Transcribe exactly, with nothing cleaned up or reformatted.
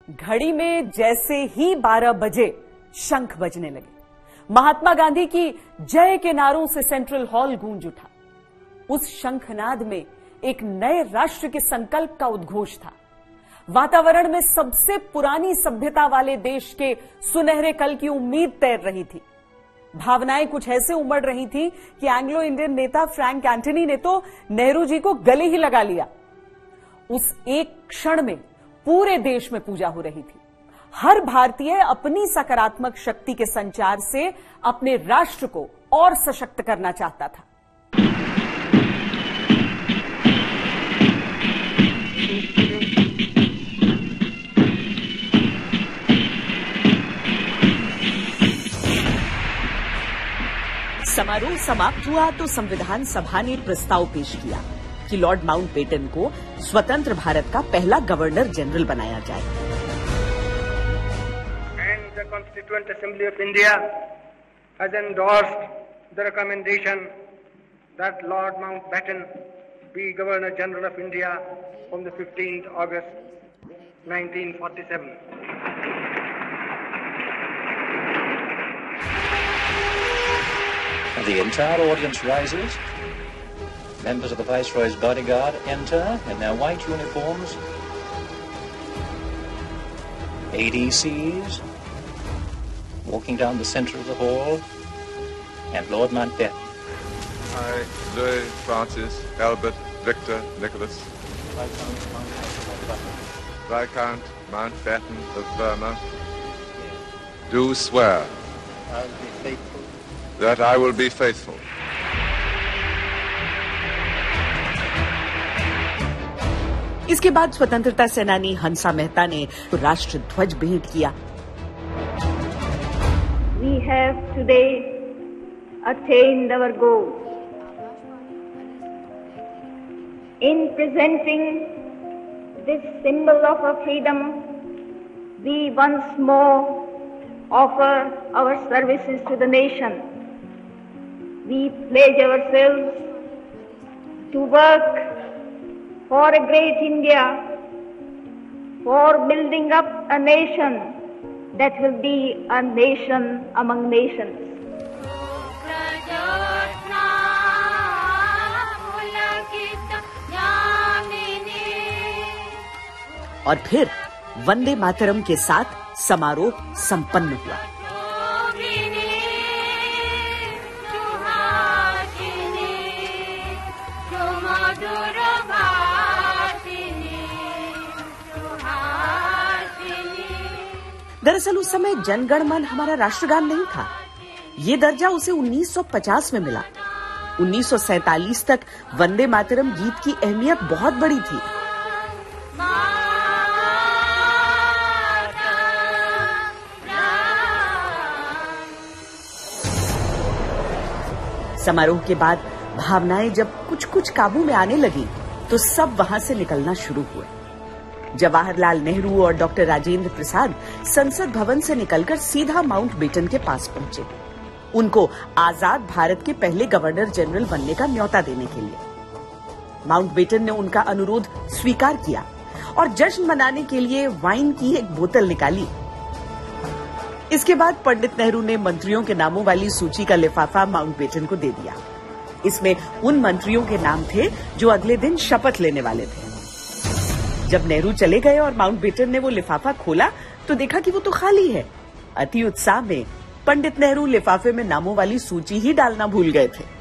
घड़ी में जैसे ही बारह बजे शंख बजने लगे, महात्मा गांधी की जय के नारों से सेंट्रल हॉल गूंज उठा। उस शंखनाद में एक नए राष्ट्र के संकल्प का उद्घोष था। वातावरण में सबसे पुरानी सभ्यता वाले देश के सुनहरे कल की उम्मीद तैर रही थी। भावनाएं कुछ ऐसे उमड़ रही थी कि एंग्लो इंडियन नेता फ्रैंक एंटनी ने तो नेहरू जी को गले ही लगा लिया। उस एक क्षण में पूरे देश में पूजा हो रही थी। हर भारतीय अपनी सकारात्मक शक्ति के संचार से अपने राष्ट्र को और सशक्त करना चाहता था। समारोह समाप्त हुआ तो संविधान सभा ने प्रस्ताव पेश किया कि लॉर्ड माउंटबेटन को स्वतंत्र भारत का पहला गवर्नर जनरल बनाया जाए। And the Constituent Assembly of India has endorsed the recommendation that Lord Mountbatten be Governor General of India from the fifteenth of August nineteen forty-seven. The entire audience rises. Members of the Viceroy's bodyguard enter in their white uniforms. A D Cs walking down the center of the hall, and Lord Mountbatten. I, Louis Francis Albert Victor Nicholas, Viscount Mountbatten of Burma, do swear I'll be faithful. that I will be faithful. इसके बाद स्वतंत्रता सेनानी हंसा मेहता ने राष्ट्र ध्वज भेंट किया। We have today attained our goal. In presenting this symbol of our freedom, we once more offer our services to the nation. We pledge ourselves to work for a great India, for building up a nation that will be a nation among nations. और फिर वंदे मातरम के साथ समारोह संपन्न हुआ। दरअसल उस समय जनगण मन हमारा राष्ट्रगान नहीं था। ये दर्जा उसे उन्नीस सौ पचास में मिला। उन्नीस सौ सैंतालीस तक वंदे मातरम गीत की अहमियत बहुत बड़ी थी। समारोह के बाद भावनाएं जब कुछ कुछ काबू में आने लगी तो सब वहां से निकलना शुरू हुए। जवाहरलाल नेहरू और डॉक्टर राजेंद्र प्रसाद संसद भवन से निकलकर सीधा माउंटबेटन के पास पहुंचे, उनको आजाद भारत के पहले गवर्नर जनरल बनने का न्योता देने के लिए। माउंटबेटन ने उनका अनुरोध स्वीकार किया और जश्न मनाने के लिए वाइन की एक बोतल निकाली। इसके बाद पंडित नेहरू ने मंत्रियों के नामों वाली सूची का लिफाफा माउंटबेटन को दे दिया। इसमें उन मंत्रियों के नाम थे जो अगले दिन शपथ लेने वाले थे। जब नेहरू चले गए और माउंटबेटन ने वो लिफाफा खोला तो देखा कि वो तो खाली है। अति उत्साह में पंडित नेहरू लिफाफे में नामों वाली सूची ही डालना भूल गए थे।